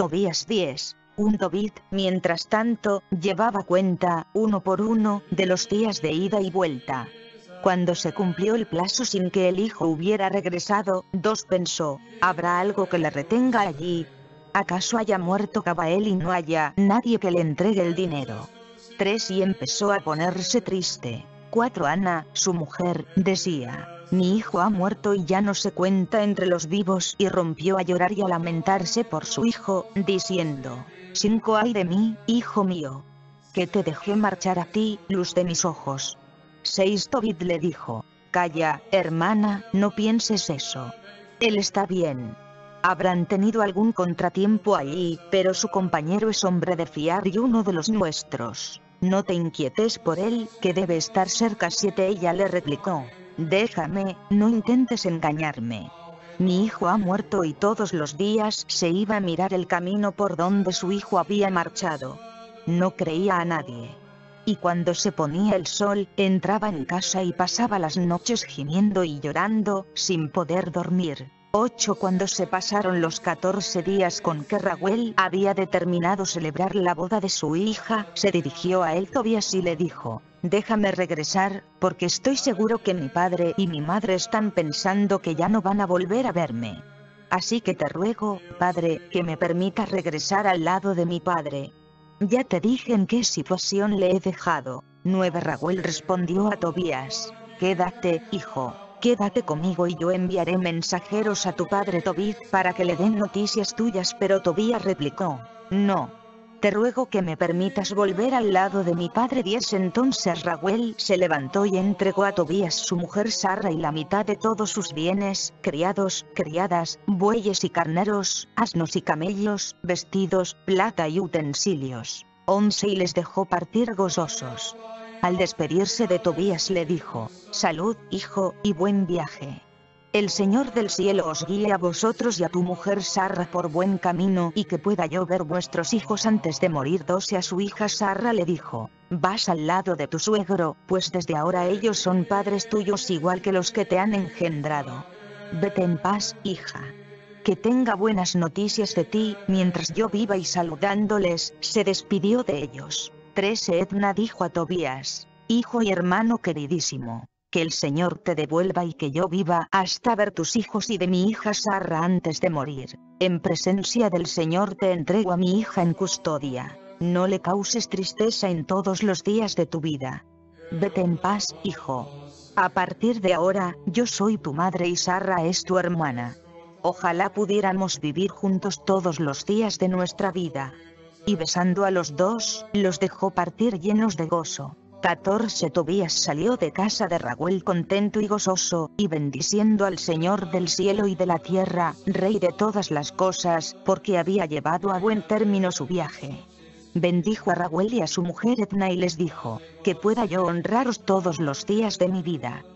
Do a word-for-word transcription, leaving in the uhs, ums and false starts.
Tobías diez. Un Tobit, mientras tanto, llevaba cuenta, uno por uno, de los días de ida y vuelta. Cuando se cumplió el plazo sin que el hijo hubiera regresado, dos pensó, ¿habrá algo que le retenga allí? ¿Acaso haya muerto Gabael y no haya nadie que le entregue el dinero? Tres y empezó a ponerse triste. Cuatro Ana, su mujer, decía, mi hijo ha muerto y ya no se cuenta entre los vivos, y rompió a llorar y a lamentarse por su hijo, diciendo, cinco ay de mí, hijo mío, que te dejé marchar a ti, luz de mis ojos. Seis Tobit le dijo, calla, hermana, no pienses eso. Él está bien. Habrán tenido algún contratiempo allí, pero su compañero es hombre de fiar y uno de los nuestros. No te inquietes por él, que debe estar cerca. Siete Ella le replicó, déjame, no intentes engañarme. Mi hijo ha muerto y todos los días se iba a mirar el camino por donde su hijo había marchado. No creía a nadie. Y cuando se ponía el sol, entraba en casa y pasaba las noches gimiendo y llorando, sin poder dormir. ocho Cuando se pasaron los catorce días con que Raguel había determinado celebrar la boda de su hija, se dirigió a él Tobías y le dijo, déjame regresar, porque estoy seguro que mi padre y mi madre están pensando que ya no van a volver a verme. Así que te ruego, padre, que me permitas regresar al lado de mi padre. Ya te dije en qué situación le he dejado. nueve Raguel respondió a Tobías, quédate, hijo, quédate conmigo y yo enviaré mensajeros a tu padre Tobit para que le den noticias tuyas. Pero Tobías replicó, no. Te ruego que me permitas volver al lado de mi padre. diez Entonces Raguel se levantó y entregó a Tobías su mujer Sarra y la mitad de todos sus bienes, criados, criadas, bueyes y carneros, asnos y camellos, vestidos, plata y utensilios. once Y les dejó partir gozosos. Al despedirse de Tobías le dijo, salud, hijo, y buen viaje. El Señor del cielo os guíe a vosotros y a tu mujer Sarra por buen camino, y que pueda yo ver vuestros hijos antes de morir. doce A su hija Sarra le dijo, vas al lado de tu suegro, pues desde ahora ellos son padres tuyos igual que los que te han engendrado. Vete en paz, hija. Que tenga buenas noticias de ti, mientras yo viva. Y saludándoles, se despidió de ellos. trece Edna dijo a Tobías, hijo y hermano queridísimo, que el Señor te devuelva y que yo viva hasta ver tus hijos y de mi hija Sarra antes de morir. En presencia del Señor te entrego a mi hija en custodia. No le causes tristeza en todos los días de tu vida. Vete en paz, hijo. A partir de ahora, yo soy tu madre y Sarra es tu hermana. Ojalá pudiéramos vivir juntos todos los días de nuestra vida. Y besando a los dos, los dejó partir llenos de gozo. catorce Tobías salió de casa de Raguel contento y gozoso, y bendiciendo al Señor del cielo y de la tierra, Rey de todas las cosas, porque había llevado a buen término su viaje. Bendijo a Raguel y a su mujer Edna y les dijo, que pueda yo honraros todos los días de mi vida.